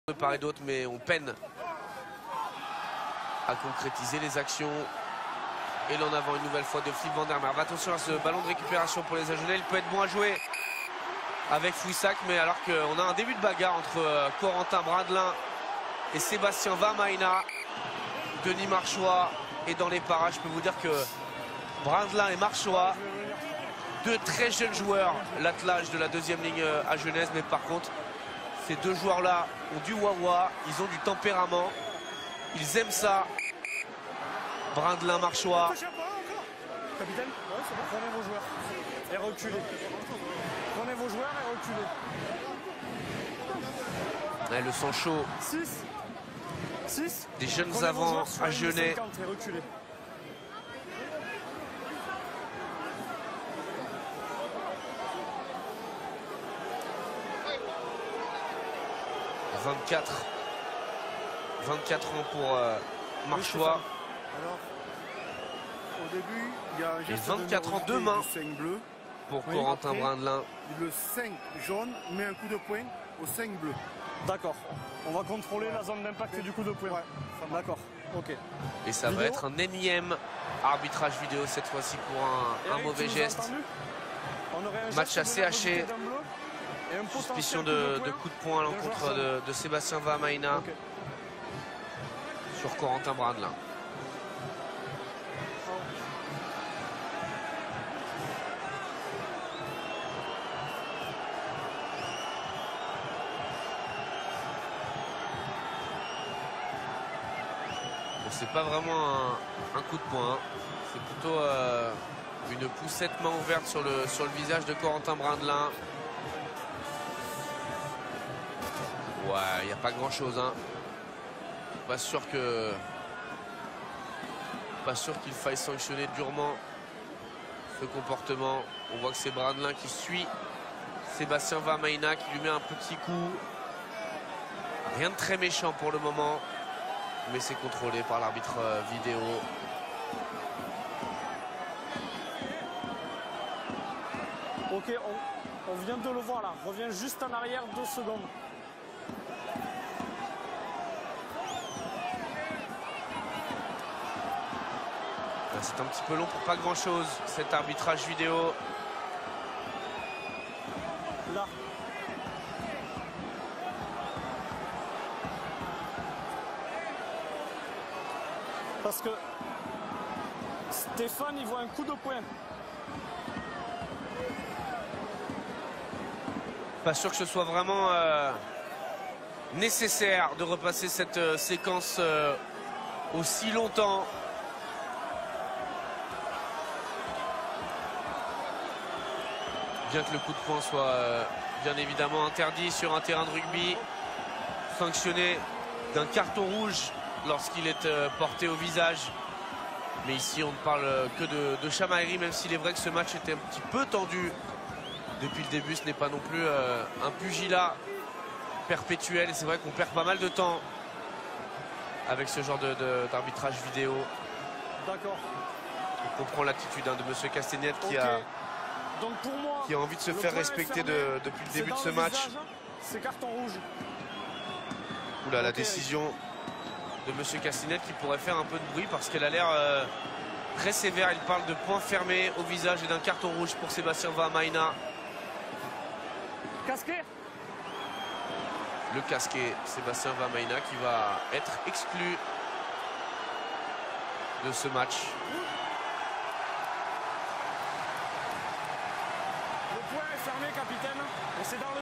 de part et d'autre, mais on peine à concrétiser les actions. Et l'en avant une nouvelle fois de Philippe Van der Merwe. Attention à ce ballon de récupération pour les Agenais. Il peut être bon à jouer avec Fouissac, mais alors qu'on a un début de bagarre entre Corentin Brindelin et Sébastien Vamaina. Denis Marchois est dans les parages. Je peux vous dire que Brindelin et Marchois, deux très jeunes joueurs, l'attelage de la deuxième ligne à Genèse, mais par contre, ces deux joueurs-là ont du wawa, ils ont du tempérament, ils aiment ça. Brindelin, Marchois. Capitaine, prenez vos joueurs et reculez. Prenez vos joueurs et reculez. Ouais, le sang chaud 6. Des jeunes avants à Genève. 24 ans pour Marchois. Alors, au début, il y a un Et geste 24 ans de demain 5 bleu. pour Oui, Corentin après, Brindelin. Le 5 jaune met un coup de poing au 5 bleu. D'accord. On va contrôler la zone d'impact du coup de poing. Ouais, d'accord. Ok. Et ça va Vidéo. être un énième arbitrage vidéo cette fois-ci pour un Eric, mauvais tu nous as geste. entendu? On aurait un Match geste assez de haché. nervosité d'un bleu et un Suspicion potentiel de coup de poing à l'encontre de Sébastien Vamaina Ok. sur Corentin Brindelin. Bon, c'est pas vraiment un coup de poing, hein. C'est plutôt une poussette main ouverte sur le visage de Corentin Brindelin. Ouais, il n'y a pas grand chose, hein. Pas sûr qu'il faille sanctionner durement ce comportement. On voit que c'est Brindelin qui suit Sébastien Vamaina, qui lui met un petit coup. Rien de très méchant pour le moment, mais c'est contrôlé par l'arbitre vidéo. Ok, on vient de le voir là. Reviens juste en arrière 2 secondes. C'est un petit peu long pour pas grand chose cet arbitrage vidéo. Là. Parce que Stéphane, il voit un coup de poing. Pas sûr que ce soit vraiment nécessaire de repasser cette séquence aussi longtemps. Bien que le coup de poing soit bien évidemment interdit sur un terrain de rugby, sanctionné d'un carton rouge lorsqu'il est porté au visage. Mais ici on ne parle que de chamaillerie, même s'il est vrai que ce match était un petit peu tendu depuis le début. Ce n'est pas non plus un pugilat perpétuel, et c'est vrai qu'on perd pas mal de temps avec ce genre d'arbitrage vidéo. D'accord. On comprend l'attitude de monsieur Castagnette qui, Okay. Donc pour moi, qui a envie de se faire respecter depuis le début de ce match. C'est carton rouge. Oula, la Okay. décision de monsieur Castagnette qui pourrait faire un peu de bruit parce qu'elle a l'air très sévère. Il parle de poing fermé au visage et d'un carton rouge pour Sébastien Vamaina. Casqué. Le casqué, Sébastien Vamaina, qui va être exclu de ce match. Le point est fermé, capitaine. Et c'est dans le